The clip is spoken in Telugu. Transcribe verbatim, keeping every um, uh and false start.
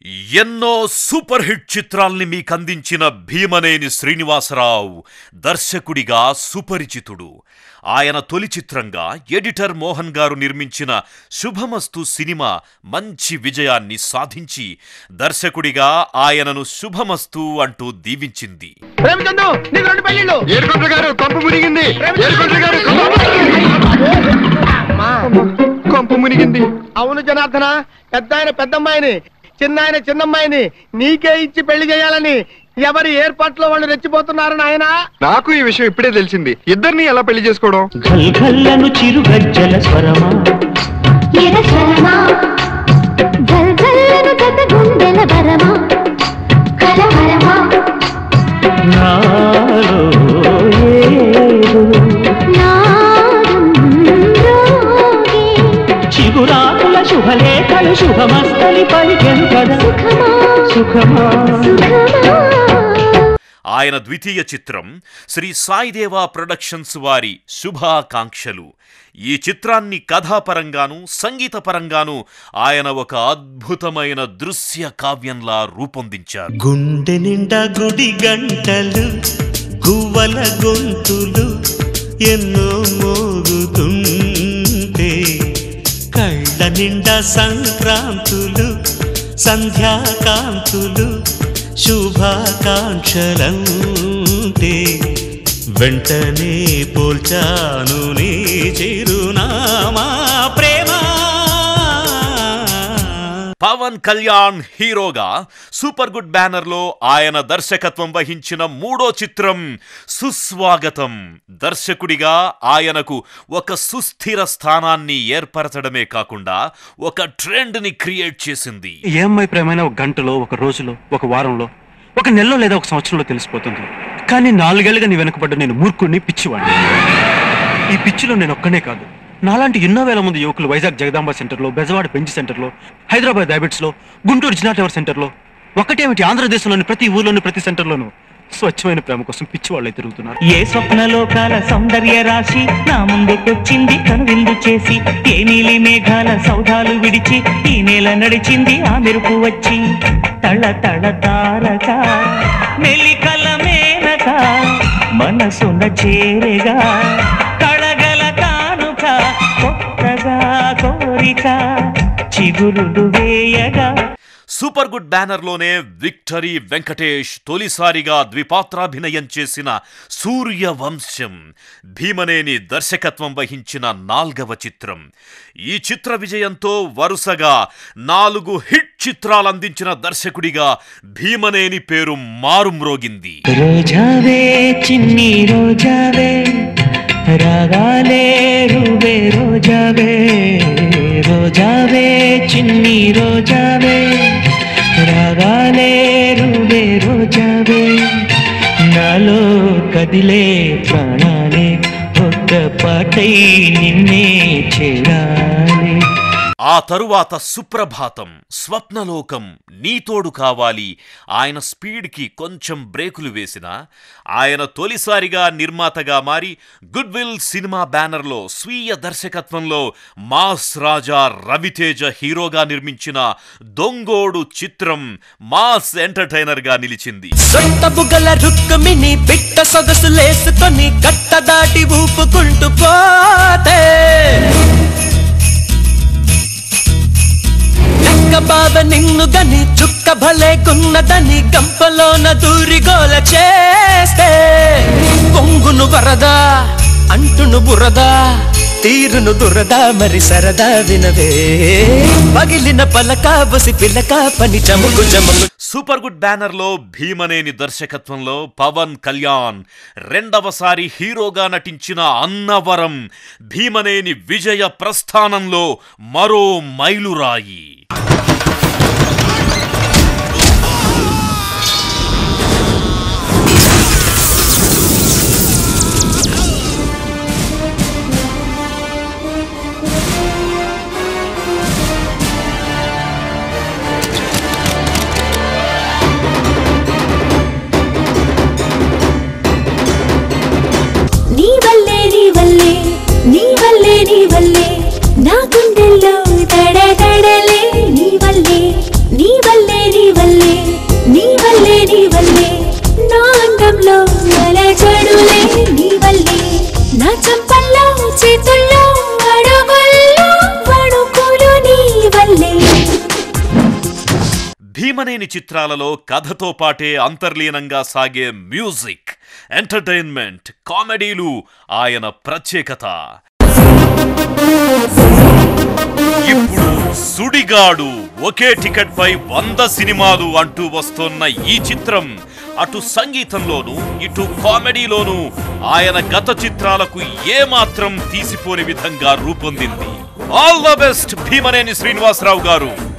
ఎన్నో సూపర్ హిట్ చిత్రాల్ని మీకు అందించిన భీమనేని శ్రీనివాసరావు దర్శకుడిగా సుపరిచితుడు. ఆయన తొలి చిత్రంగా ఎడిటర్ మోహన్ గారు నిర్మించిన శుభమస్తు సినిమా మంచి విజయాన్ని సాధించి దర్శకుడిగా ఆయనను శుభమస్తు అంటూ దీవించింది. అవును జనార్దన, పెద్ద ఆయన పెద్దమ్మాయిని, చిన్నాయన చిన్నమ్మాయిని నీకే ఇచ్చి పెళ్లి చేయాలని ఎవరి ఏర్పాట్లో వాళ్ళు రెచ్చిపోతున్నారు నాయనా. నాకు ఈ విషయం ఇప్పుడే తెలిసింది. ఇద్దరిని ఎలా పెళ్లి చేసుకోవడం? గల్గల్లను చిరుగజ్జల స్వరమా ఎరసరమా గల్గల్లను గత గుండెల బరమా కలవరమా నాలో ఏదో నారుంద్రోగే చిగురాకుల శుభలేఖలు శుభమస్తలి పలికెను కదా సుఖమా సుఖమా సుఖమా. ఆయన ద్వితీయ చిత్రం శ్రీ సాయిదేవా ప్రొడక్షన్స్ వారి శుభాకాంక్షలు. ఈ చిత్రాన్ని కథాపరంగాను సంగీతపరంగాను ఆయన ఒక అద్భుతమైన దృశ్య కావ్యంలా రూపొందించారు. గుండె నిండా గుడి గంటలు గువ్వల గొంతులు ఎన్నో మోగుతుంటే కళ్ళ నిండా సంక్రాంతులు సంధ్యాకాంతులు శుభాకాంక్షలంటే వెంటనే పోల్చాను నీ చిరునామా ప్రేమ. పవన్ కళ్యాణ్ హీరోగా సూపర్ గుడ్ బ్యానర్ లో ఆయన దర్శకత్వం వహించిన మూడో చిత్రం సుస్వాగతం దర్శకుడిగా ఆయనకు ఒక సుస్థిర స్థానాన్ని ఏర్పరచడమే కాకుండా ఒక ట్రెండ్ ని క్రియేట్ చేసింది. ఏ అమ్మాయి ప్రేమైన ఒక గంటలో, ఒక రోజులో, ఒక వారంలో, ఒక నెలలో లేదా ఒక సంవత్సరంలో తెలిసిపోతుంది. కానీ నాలుగేళ్లుగా నీ వెనకబడ్డ నేను మూర్ఖుడిని, పిచ్చివాడిని. ఈ పిచ్చిలో నేను ఒక్కనే కాదు, నాలాంటి ఎన్నో వేల మంది యువకులు వైజాగ్ జగదాంబ సెంటర్లో, బెజవాడ బెంచ్ సెంటర్లో, హైదరాబాద్ హ్యాబిట్స్లో, గుంటూరు జినా టవర్ సెంటర్లో, ఒకటేమిటి ఆంధ్రదేశంలోని ప్రతి ఊర్లోని ప్రతి సెంటర్లోనూ స్వచ్ఛమైన ప్రేమ కోసం పిచ్చివాళ్ళై తిరుగుతున్నారు. ఏ స్వప్నలోకాల సౌందర్య రాశి నా ముందుకొచ్చింది కనువిందు చేసి, ఏ నీలి మేఘాల సౌధాలు విడిచి ఈ నేల నడిచింది ఆ మెరుపు వచ్చి, తళ తళ తారక మెలికల మేనక మనసున చేరేగా కళగల కానుక కొత్తగా కోరిక చిగురులు వేయగా. సూపర్ గుడ్ బ్యానర్ లోనే విక్టరీ వెంకటేష్ తొలిసారిగా ద్విపాత్రాభినయం చేసిన సూర్యవంశం భీమనేని దర్శకత్వం వహించిన నాల్గవ చిత్రం. ఈ చిత్ర విజయంతో వరుసగా నాలుగు హిట్ చిత్రాలు అందించిన దర్శకుడిగా భీమనేని పేరు మారుమ్రోగింది. రోజావే చిన్ని రోజావే రాగాలే రూవే రోజావే రోజావే చిన్ని రోజావే రాగాలే రూవే రోజావే నాలో కదిలే ప్రాణాలే ఒక్క పాటై నిన్నే చేరాలి. ఆ తరువాత సుప్రభాతం, స్వప్నలోకం, నీతోడు కావాలి ఆయన స్పీడ్కి కొంచెం బ్రేకులు వేసిన ఆయన తొలిసారిగా నిర్మాతగా మారి గుడ్ విల్ సినిమా బ్యానర్లో స్వీయ దర్శకత్వంలో మాస్ రాజా రవితేజ హీరోగా నిర్మించిన దొంగోడు చిత్రం మాస్ ఎంటర్టైనర్ గా నిలిచింది. సొట్టబుగల రుక్కుమిని పిట్ట సొగసు లేసుకొని కట్ట దాటి ఊపుకుంటూ పోతే బాబ నిన్ను గని చుక్క భలే గున్నదని గంపలోన దూరి గోల చేస్తే పొంగును వరదా అంటును బురదా తీరును దురదా మరి సరదా వినవే పగిలిన పలక బసి పిల్లక పని చముకు చముకు. సూపర్ గుడ్ బ్యానర్ లో భీమనేని దర్శకత్వంలో పవన్ కళ్యాణ్ రెండవసారి హీరోగా నటించిన అన్నవరం భీమనేని విజయ ప్రస్థానంలో మరో మైలురాయి. నీ వల్లే నీ వల్లే నీ వల్లే నీ వల్లే నా గుండెల్లో తడ తడలే చంపల్లో చేతుల్లో అడుగుల్లో వణుకులు నీ వల్లే. భీమనేని చిత్రాలలో కథతో పాటే అంతర్లీనంగా సాగే మ్యూజిక్, ఎంటర్టైన్మెంట్, కామెడీలు ఆయన ప్రత్యేకత. ఇప్పుడు సుడిగాడు, ఒకే టికెట్ పై వంద సినిమాలు అంటూ వస్తున్న ఈ చిత్రం అటు సంగీతంలోనూ ఇటు కామెడీలోనూ ఆయన గత చిత్రాలకు ఏమాత్రం తీసిపోని విధంగా రూపొందింది. All the best Bhimaneni Srinivasarao గారు.